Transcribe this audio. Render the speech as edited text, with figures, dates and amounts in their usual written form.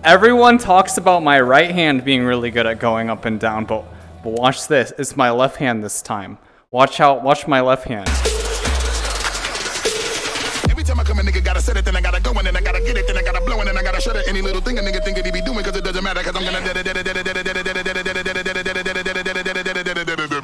Everyone talks about my right hand being really good at going up and down, but watch this. It's my left hand this time. Watch my left hand. Every time I come a nigga gotta set it, then I gotta go, and then I gotta get it, then I gotta blow, and then I gotta shut it. Any little thing a nigga think that he be doing, cause it doesn't matter, cause I'm gonna